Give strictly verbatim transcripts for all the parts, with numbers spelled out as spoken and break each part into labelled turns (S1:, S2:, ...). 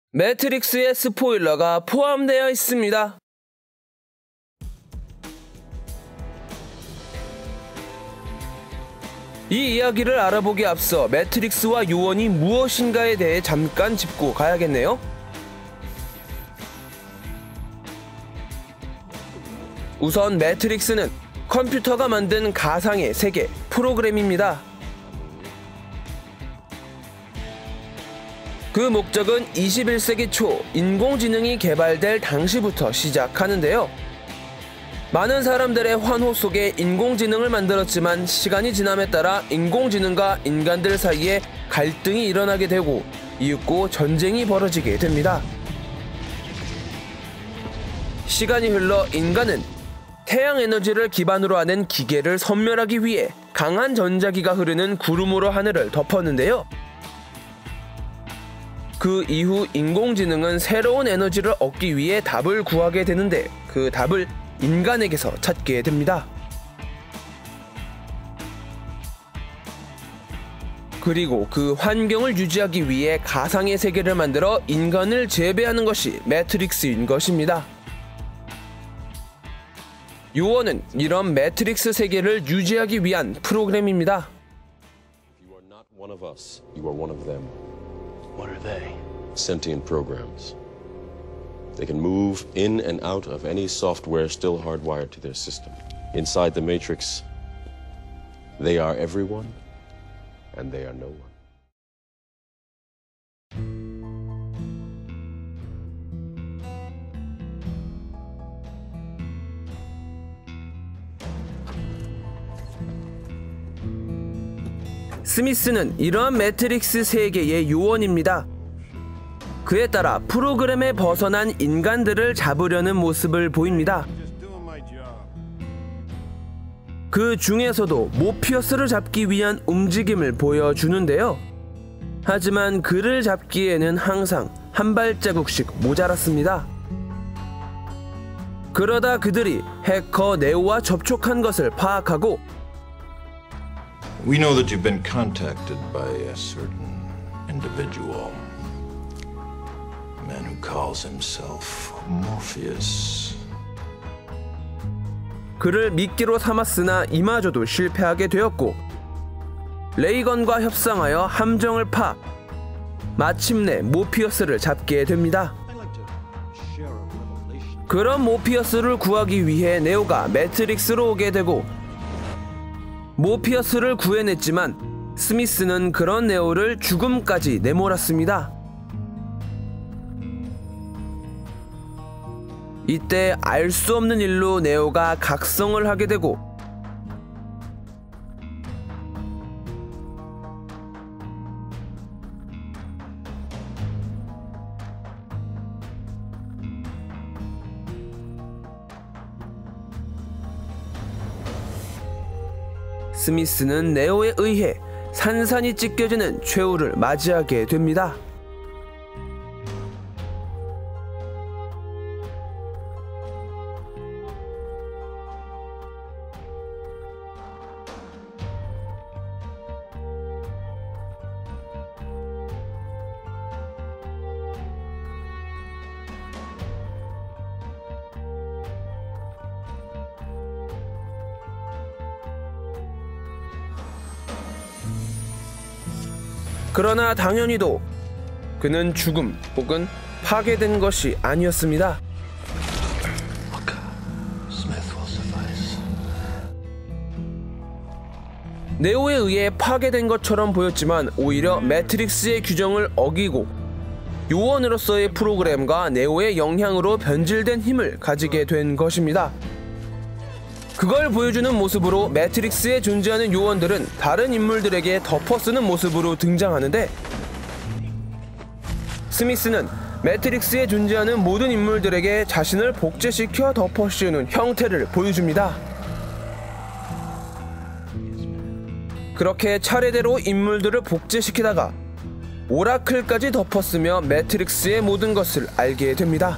S1: 매트릭스의 스포일러가 포함되어 있습니다. 이 이야기를 알아보기에 앞서 매트릭스와 요원이 무엇인가에 대해 잠깐 짚고 가야겠네요. 우선 매트릭스는 컴퓨터가 만든 가상의 세계 프로그램입니다. 그 목적은 이십일 세기 초 인공지능이 개발될 당시부터 시작하는데요. 많은 사람들의 환호 속에 인공지능을 만들었지만 시간이 지남에 따라 인공지능과 인간들 사이에 갈등이 일어나게 되고 이윽고 전쟁이 벌어지게 됩니다. 시간이 흘러 인간은 태양 에너지를 기반으로 하는 기계를 섬멸하기 위해 강한 전자기가 흐르는 구름으로 하늘을 덮었는데요. 그 이후 인공지능은 새로운 에너지를 얻기 위해 답을 구하게 되는데 그 답을 인간에게서 찾게 됩니다. 그리고 그 환경을 유지하기 위해 가상의 세계를 만들어 인간을 재배하는 것이 매트릭스인 것입니다. 요원은 이런 매트릭스 세계를 유지하기 위한 프로그램입니다.
S2: You are not one of us. You are one of them.
S3: What are they?
S2: Sentient programs. They can move in and out of any software still hardwired to their system. Inside the Matrix, they are everyone, and they are no one.
S1: 스미스는 이러한 매트릭스 세계의 요원입니다. 그에 따라 프로그램에 벗어난 인간들을 잡으려는 모습을 보입니다. 그 중에서도 모피어스를 잡기 위한 움직임을 보여주는데요. 하지만 그를 잡기에는 항상 한 발자국씩 모자랐습니다. 그러다 그들이 해커 네오와 접촉한 것을 파악하고
S4: We know that you've been contacted by a certain individual. A man who calls himself Morpheus.
S1: 그를 미끼로 삼았으나 이마저도 실패하게 되었고 레이건과 협상하여 함정을 파 마침내 모피어스를 잡게 됩니다. 그런 모피어스를 구하기 위해 네오가 매트릭스로 오게 되고 모피어스를 구해냈지만 스미스는 그런 네오를 죽음까지 내몰았습니다. 이때 알 수 없는 일로 네오가 각성을 하게 되고 스미스는 네오에 의해 산산이 찢겨지는 최후를 맞이하게 됩니다. 그러나 당연히도 그는 죽음 혹은 파괴된 것이 아니었습니다. 네오에 의해 파괴된 것처럼 보였지만 오히려 매트릭스의 규정을 어기고 요원으로서의 프로그램과 네오의 영향으로 변질된 힘을 가지게 된 것입니다. 그걸 보여주는 모습으로 매트릭스에 존재하는 요원들은 다른 인물들에게 덮어쓰는 모습으로 등장하는데 스미스는 매트릭스에 존재하는 모든 인물들에게 자신을 복제시켜 덮어씌우는 형태를 보여줍니다. 그렇게 차례대로 인물들을 복제시키다가 오라클까지 덮어쓰며 매트릭스의 모든 것을 알게 됩니다.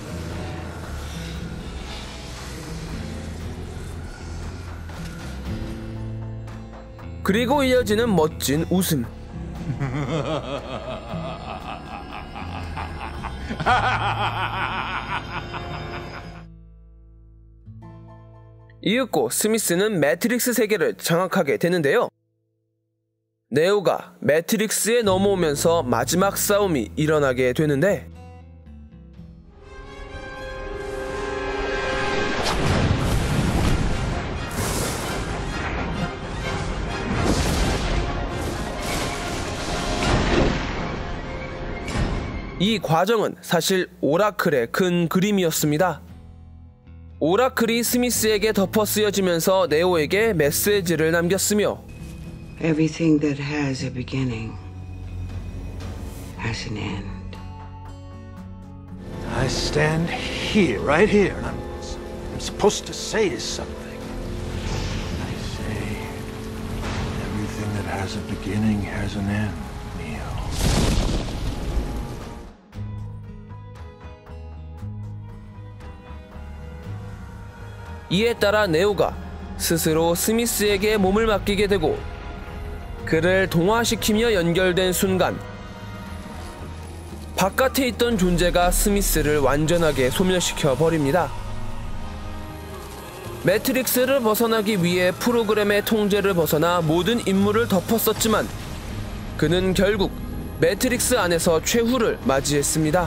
S1: 그리고 이어지는 멋진 웃음. 이윽고 스미스는 매트릭스 세계를 장악하게 되는데요. 네오가 매트릭스에 넘어오면서 마지막 싸움이 일어나게 되는데, 이 과정은 사실 오라클의 큰 그림이었습니다. 오라클이 스미스에게 덮어 쓰여지면서 네오에게 메시지를 남겼으며,
S5: Everything that has a beginning has an end.
S3: I stand here, right here, and I'm, I'm supposed to say something. I say, everything that has a beginning has an end, Neo.
S1: 이에 따라 네오가 스스로 스미스에게 몸을 맡기게 되고 그를 동화시키며 연결된 순간, 바깥에 있던 존재가 스미스를 완전하게 소멸시켜 버립니다. 매트릭스를 벗어나기 위해 프로그램의 통제를 벗어나 모든 임무를 덮었었지만 그는 결국 매트릭스 안에서 최후를 맞이했습니다.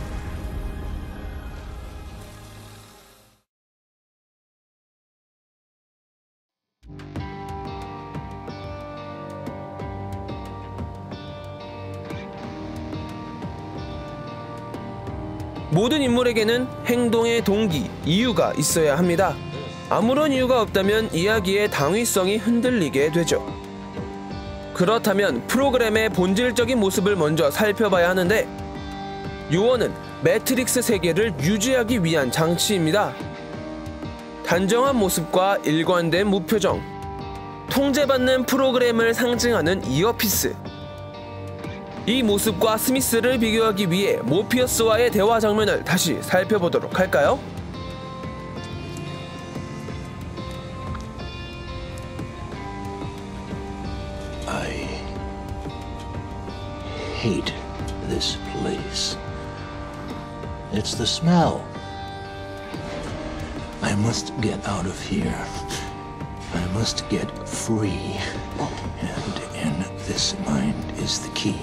S1: 모든 인물에게는 행동의 동기, 이유가 있어야 합니다. 아무런 이유가 없다면 이야기의 당위성이 흔들리게 되죠. 그렇다면 프로그램의 본질적인 모습을 먼저 살펴봐야 하는데, 요원은 매트릭스 세계를 유지하기 위한 장치입니다. 단정한 모습과 일관된 무표정, 통제받는 프로그램을 상징하는 이어피스. 이 모습과 스미스를 비교하기 위해 모피어스와의 대화 장면을 다시 살펴보도록 할까요?
S3: I hate this place. It's the smell. I must get out of here. I must get free. And in this mind is the key.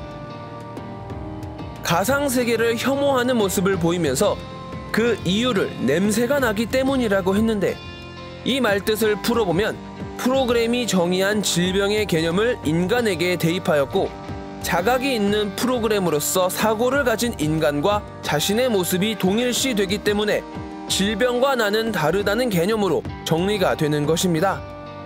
S1: 가상세계를 혐오하는 모습을 보이면서 그 이유를 냄새가 나기 때문이라고 했는데, 이 말뜻을 풀어보면 프로그램이 정의한 질병의 개념을 인간에게 대입하였고, 자각이 있는 프로그램으로서 사고를 가진 인간과 자신의 모습이 동일시되기 때문에 질병과 나는 다르다는 개념으로 정리가 되는 것입니다.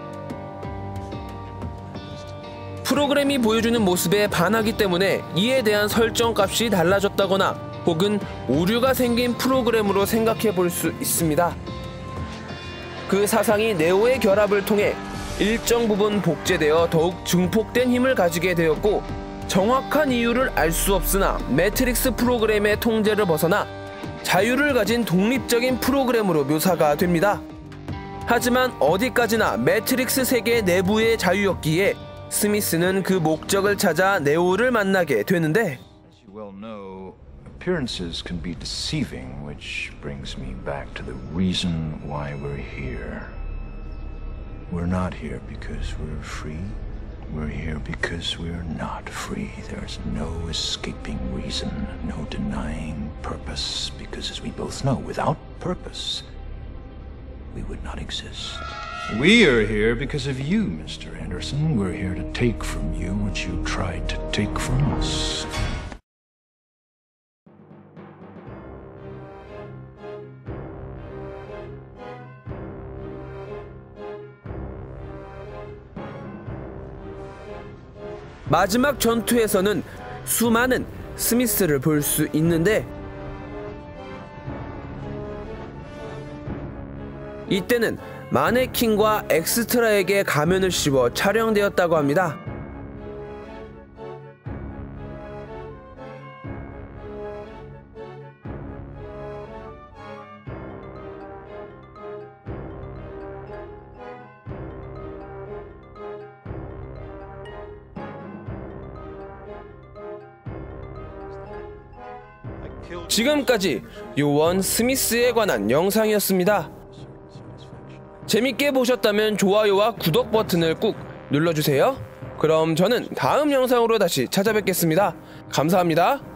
S1: 프로그램이 보여주는 모습에 반하기 때문에 이에 대한 설정값이 달라졌다거나 혹은 오류가 생긴 프로그램으로 생각해 볼 수 있습니다. 그 사상이 네오의 결합을 통해 일정 부분 복제되어 더욱 증폭된 힘을 가지게 되었고, 정확한 이유를 알 수 없으나 매트릭스 프로그램의 통제를 벗어나 자유를 가진 독립적인 프로그램으로 묘사가 됩니다. 하지만 어디까지나 매트릭스 세계 내부의 자유였기에 스미스는 그 목적을 찾아 네오를 만나게 되는데,
S4: As you well know, appearances can be deceiving, which brings me back to the reason why we're here. We're not here because we're free. We're here because we're not free. There's no escaping reason, no denying purpose, because as we both know, without purpose, we would not exist. We are here because of you, Mister Anderson. We're here to take from you what you tried to take from us.
S1: 마지막 전투에서는 수많은 스미스를 볼 수 있는데, 이때는 마네킹과 엑스트라에게 가면을 씌워 촬영되었다고 합니다. 지금까지 요원 스미스에 관한 영상이었습니다. 재밌게 보셨다면 좋아요와 구독 버튼을 꾹 눌러주세요. 그럼 저는 다음 영상으로 다시 찾아뵙겠습니다. 감사합니다.